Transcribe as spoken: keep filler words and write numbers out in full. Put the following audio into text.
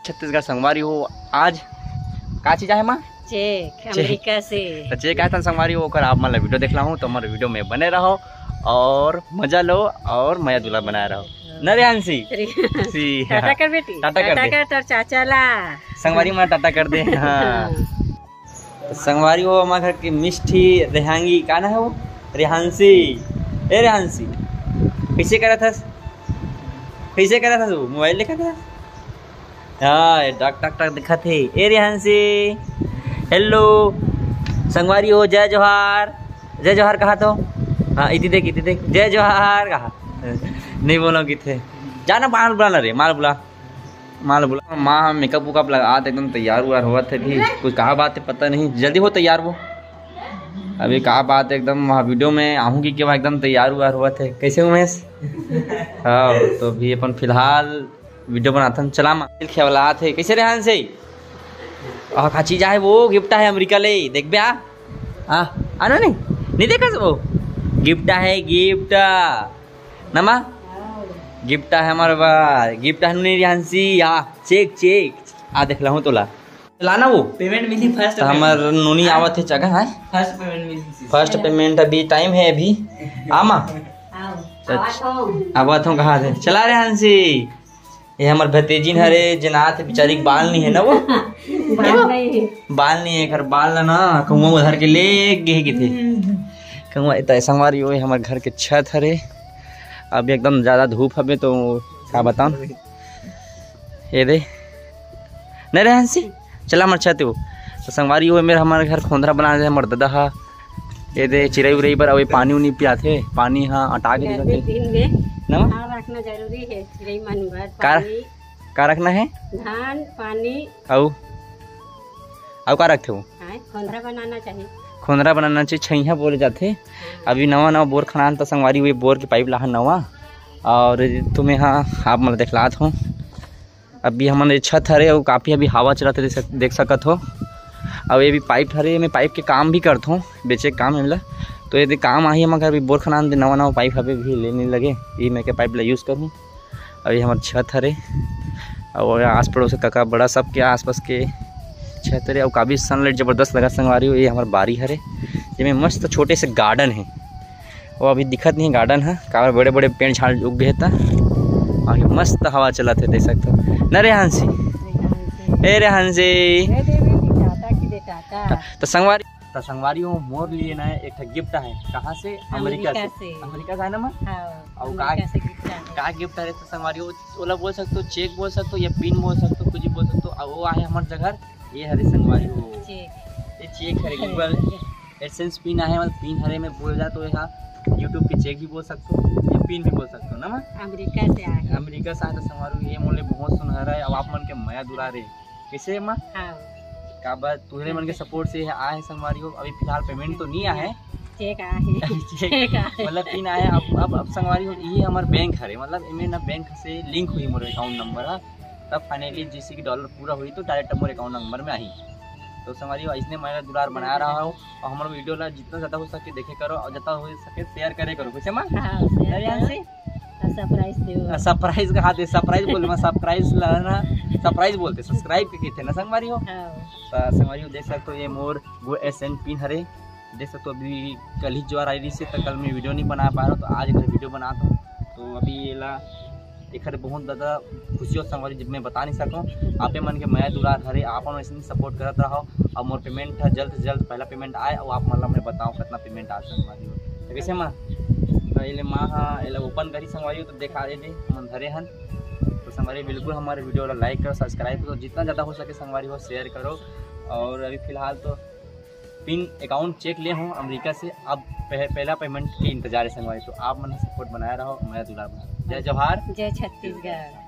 छत्तीसगढ़ संगवारी हो। आज का चीज है माँ चेक अमेरिका से तो चेक आया था संगवारी हो कर आप मतलब वीडियो देखला हूँ तो हमारे वीडियो में बने रहो और मजा लो और मया दूल्हा बनाया रहो न रेहानसी सी टाटा कर बेटी टाटा कर दे कर चाचा ला संगवारी में टाटा कर दे। हाँ तो संगवारी हो हमारे घर की मिष्टी रेहांगी का ना है वो रेहानसी। ए रेहानसी कैसे करा था कैसे करा था तू मोबाइल देखा था। हाँ टक टक टक दिखा थे। ए रेहानसी हेलो संगवारी हो जय जोहार जय जोहार कहा तो हाँ इति देख इति देख जय जोहार कहा नहीं बोला कि थे जाना माल बुला रे माल बुला माल बुला माँ मेकअप वुकअप लगा एकदम तैयार हुआ हुआ थे भी कुछ कहा बात है पता नहीं जल्दी हो तैयार वो अभी कहा बात एकदम वहाँ वीडियो में आऊँगी कि वहाँ एकदम तैयार हुआ हुआ थे कैसे उमेश। हाँ तो भी अपन फिलहाल वीडियो बनाता चला माल खेवला थे कैसे रेहान से और का चीज है वो गिफ्ट है अमेरिका ले देख बे आ आना नहीं नहीं देखा वो गिफ्ट है गिफ्ट नमा गिफ्ट है हमारे बार गिफ्ट है नहीं रेहानसी आ चेक चेक आ देख ला हूँ तोला लाना वो पेमेंट मिली फर्स्ट हमार नोनी आवत है जगह है फर्स्ट पेमेंट मिली फर्स्ट पेमेंट अभी टाइम है अभी आमा आवत हूँ कहा थे चला रेहानसी ये हमार भतीजिन हरे जनात बेचारी बाल नहीं है ना वो बाल नहीं है घर बाल ना कहूँ उधर के ले गए कि थे कहूँ संगवारी हो हमारे घर के छत हरे अभी एकदम ज़्यादा धूप हमें तो क्या बताऊँ ये दे नहीं रेहानसी चला हमारे छत हो तो संगवारी हो मेरा हमारे घर खोंदरा बना दे हमारे दादा हा ये दे चिरई उरई पर अभी पानी उनी पियाथे पानी हाँ अटा के ना रखना जरूरी है चिरई मन भर का का रखना है धान पानी औ औ का रखते हो खोंदरा बनाना चाहिए खोंदरा बनाना चाहिए छैया बोले जाते अभी नवा नवा बोर खनान तो संगवारी हुई बोर की पाइप ला नवा और तुम्हें हाँ आप मतलब देखलात हो अभी हमारे छत हरे और काफ़ी अभी हवा चलाते देख सकत हो अब ये भी पाइप हरे मैं पाइप के काम भी करता हूँ बेचे काम है मतलब तो यदि काम आई हमारे अभी बोर खनान नवा नवा पाइप अभी भी लेने लगे ये मैं के पाइप ला यूज़ करूँ अभी हमारे छत हरे और आस पड़ोस काका बड़ा सब के आस पास के छत हरे और काफ़ी सनलाइट ज़बरदस्त लगा संगवारी हो ये हमारे बारी हरे जिसमें मस्त छोटे से गार्डन है वो अभी दिखत नहीं गार्डन है काफ़ी बड़े बड़े पेड़ झाड़ उग गए था आगे मस्त हवा चला थे देख सकते हो न रेहानसी ए रेहानसी तो संगवारी तो संगवारी हो मोर लिए ना एक गिफ्ट है कहाँ से अमेरिका से अमेरिका से है ना और का का गिफ्ट है तो संगवारी हो ओला बोल सकते हो चेक बोल सकते हो या पिन बोल सकते हो कुछ भी बोल सकते हो वो आहे हमारे जगह ये हरे संगवारी हो ये चेक हरे गूगल एडसेंस पिन आहे मतलब पिन हरे में बोल जाए तो यहाँ यूट्यूब पे चेक भी बोल सकते हो या पिन भी बोल सकते हो ना अमेरिका से आए अमेरिका से आए तो संगवारी ये मोले बहुत सुनहरा है अब आप मन के मया दुलारे कैसे माँ का बात तुम्हारे मन के सपोर्ट से आए संगवारी हो अभी फिलहाल पेमेंट तो नहीं आए चेक आए मतलब पिन आए अब अब अब संगवारी हो ये हमारे बैंक हरे मतलब इनमें ना बैंक से लिंक हुई मोर अकाउंट नंबर है तब फाइनली जैसे कि डॉलर पूरा हुई तो डायरेक्ट मोर अकाउंट नंबर में आई तो संगवारी हो इसने मेरा दुलार बना रहा हो और हमारे वीडियो ला जितना ज़्यादा हो सके देखे करो और जितना हो सके शेयर करे करो कुछ माँ सरप्राइज का हाथ सरप्राइज बोले मैं सरप्राइज लाना सरप्राइज बोलते सब्सक्राइब के थे ना संगवारी हो संगवारी हो देख सकते हो ये मोर वो एस एन पिन हरे देख सकते हो अभी कल ही ज्वार आई से तो कल मैं वीडियो नहीं बना पा रहा तो आज अगर वीडियो बनाता हूँ तो अभी ये ला एक बहुत ज़्यादा खुशी हो संगवारी जब मैं बता नहीं सकूँ आपे मन के मया दुलार हरे आप ऐसे सपोर्ट करते रहो और मोर पेमेंट है जल्द से जल्द पहला पेमेंट आए और आप मतलब मैं बताऊँ कितना पेमेंट आ संगवारी हो तो कैसे माँ तो ये माँ हाँ ये ओपन करी संगवारी हो तो दिखा दे दे मन धरे हन तो संगवारी बिल्कुल हमारे वीडियो लाइक करो सब्सक्राइब करो जितना ज़्यादा हो सके संगवारी हो शेयर करो और अभी फ़िलहाल तो पिन अकाउंट चेक ले हूँ अमेरिका से अब पह, पहला पेमेंट के इंतजार है संगवारी तो आप मन सपोर्ट बनाया रहो मैं दुलार बना जय जोहार जय छत्तीसगढ़।